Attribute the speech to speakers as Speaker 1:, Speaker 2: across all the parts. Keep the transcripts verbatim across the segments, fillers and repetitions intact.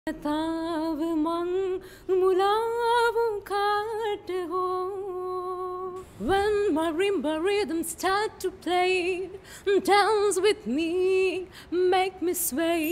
Speaker 1: ताव मंग मुलावों काट हो. When marimba rhythms start to play, dance with me, make me sway.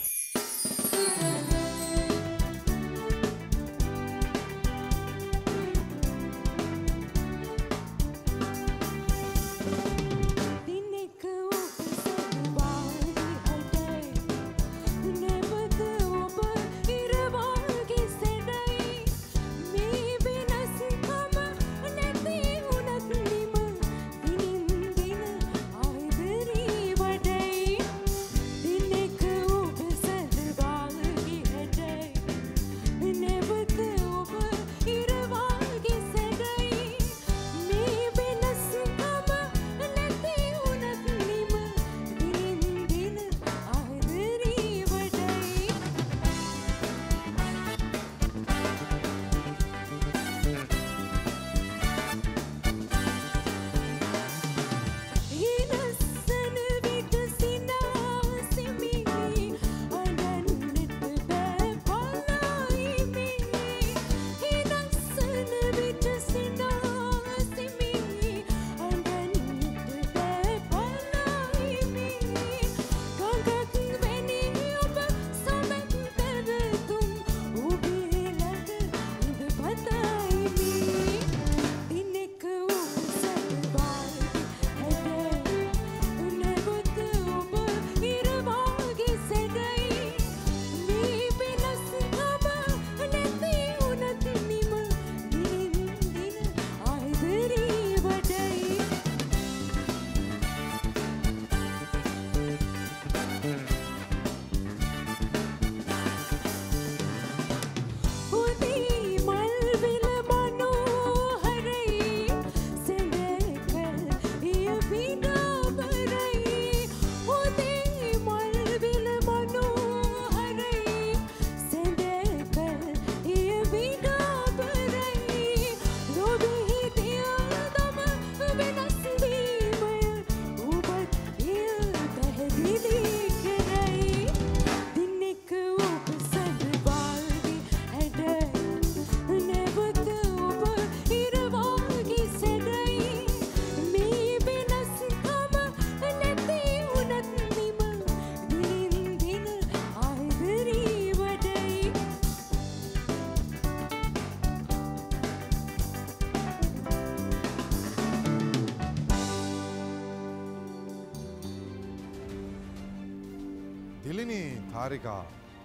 Speaker 2: Dilini Tharika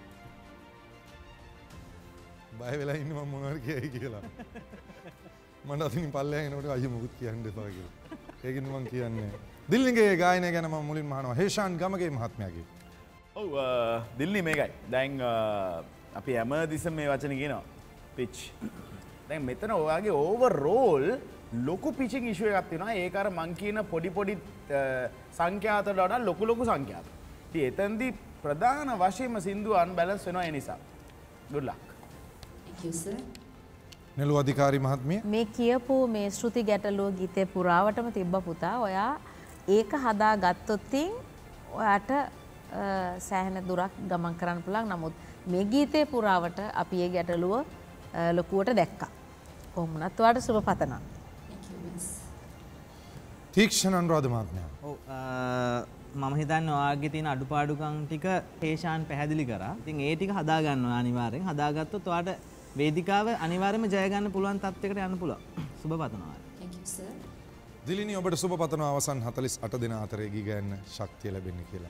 Speaker 2: බය වෙලා ඉන්න මම මොනවද කියයි කියලා මට අතින් පල්ලෙහා එනකොට අයියෝ මොකුත් කියන්න එපා කියලා. ඒකින් මම කියන්නේ දිලිනිගේ ගායනය ගැන මම මුලින්ම අහනවා හේෂාන් ගමගේ මහත්මයාගේ.
Speaker 3: ඔව් දිලිනි මේකයි. දැන් අපි හැමදෙස්සම මේ වචනේ කියනවා පිච්. දැන් මෙතන ඔයාගේ ඕවර්ෝල් ලොකු පිචින් ඉෂුව එකක් තියෙනවා. ඒක අර මං කියන පොඩි පොඩි සංඛ්‍යාත වලට ලොකු ලොකු සංඛ්‍යාත. ඉතින් එතෙන්දී ප්‍රධාන වශයෙන්ම සින්දුව අන්බැලන්ස් වෙනවා ඒ නිසා. good luck.
Speaker 1: Thank you sir.
Speaker 2: නෙළු අධිකාරී මහත්මිය
Speaker 4: මේ කියපු මේ ශ්‍රුති ගැටලුව ගීතේ පුරාවටම තිබ්බ පුතා. ඔයා ඒක හදා ගත්තොත් ඔයාට සෑහෙන දුරක් ගමන් කරන්න පුළුවන්. නමුත් මේ ගීතේ පුරාවට අපි ඒ ගැටලුව ලොකුවට දැක්කා. කොහොම වුණත් ඔයාට සුබ පතනවා.
Speaker 1: Thank you miss.
Speaker 2: තීක්ෂණ අනුරාධ මහත්මයා.
Speaker 5: ඔව් මම හිතන්නේ ඔයාගේ තියෙන අඩුපාඩුකම් ටික හේෂාන් පැහැදිලි කරා. ඉතින් ඒ ටික හදා ගන්නවා අනිවාර්යෙන්. හදාගත්තොත් ඔයාට වේදිකාව අනිවාර්යයෙන්ම ජය ගන්න පුළුවන් තත්යකට යන්න පුළුවන්. සුබ පතනවා.
Speaker 1: Thank you sir.
Speaker 2: දිලිනි ඔබට සුබ පතනවා අවසන් හතළිස් අට දෙනා අතරේ ගී ගයන්න ශක්තිය ලැබෙන්න කියලා.